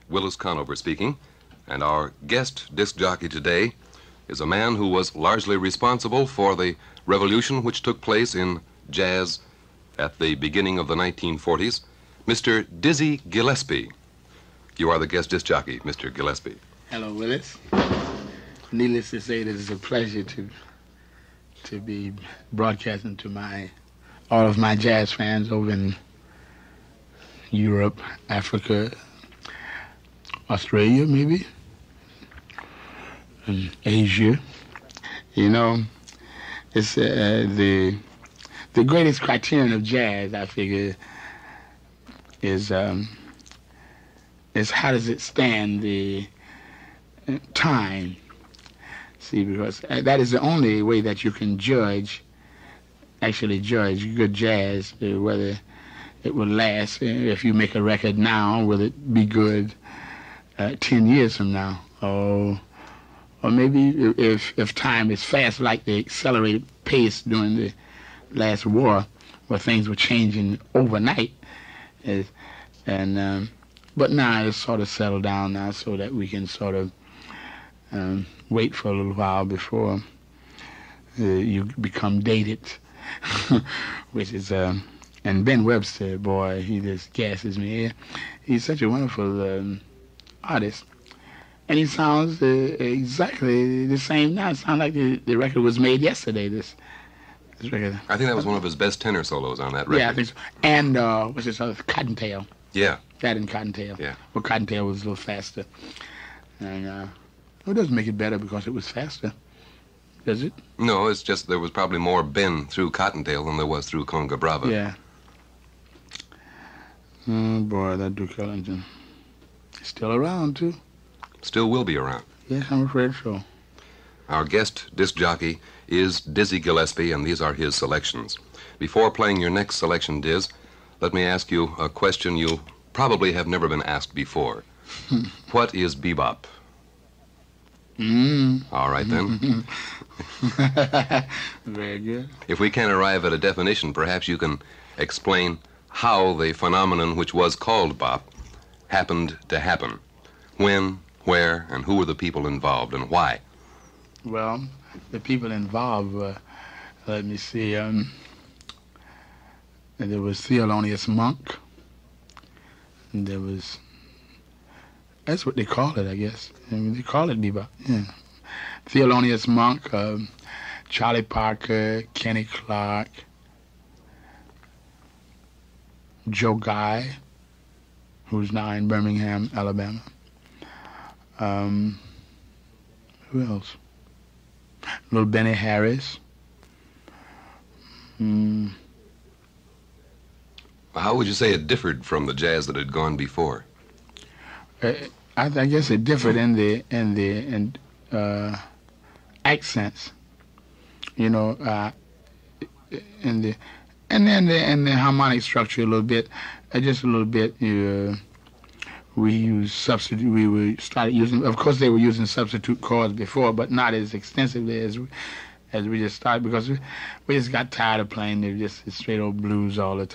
Willis Conover speaking, and our guest disc jockey today is a man who was largely responsible for the revolution which took place in jazz at the beginning of the 1940s, Mr. Dizzy Gillespie. You are the guest disc jockey, Mr. Gillespie. Hello, Willis. Needless to say, it is a pleasure to be broadcasting to all of my jazz fans over in Europe, Africa, Australia, maybe, and Asia. You know, it's the greatest criterion of jazz, I figure, is how does it stand the time. See, because that is the only way that you can actually judge good jazz, whether it will last. If you make a record now, will it be good 10 years from now? Or maybe if time is fast, like the accelerated pace during the last war, where things were changing overnight. But now it's sort of settled down now, so that we can sort of wait for a little while before you become dated, which is, and Ben Webster, boy, he just gasses me. He's such a wonderful artist, and he sounds exactly the same now. It sounds like the record was made yesterday, this record. I think that was one of his best tenor solos on that record. Yeah, I think so. And what's this other, Cottontail? Yeah. That and Cottontail. Yeah. Well, Cottontail was a little faster. And it doesn't make it better because it was faster, does it? No, it's just there was probably more Ben through Cottontail than there was through Conga Brava. Yeah. Oh, boy, that Duke Ellington. He's still around, too. Still will be around. Yes, I'm afraid so. Our guest disc jockey is Dizzy Gillespie, and these are his selections. Before playing your next selection, Diz, let me ask you a question you probably have never been asked before. What is bebop? All right, then. Very good. If we can't arrive at a definition, perhaps you can explain how the phenomenon which was called bop happened to happen. When, where, and who were the people involved, and why? Well, the people involved were, let me see, there was Thelonious Monk. And there was, that's what they call it, I guess. I mean, they call it bebop, yeah. Thelonious Monk, Charlie Parker, Kenny Clark, Joe Guy, who's now in Birmingham, Alabama. Who else? Little Benny Harris. How would you say it differed from the jazz that had gone before? I guess it differed in the accents, you know, in the harmonic structure a little bit, just a little bit. We started using. Of course, they were using substitute chords before, but not as extensively as we just started, because we just got tired of playing just straight old blues all the time.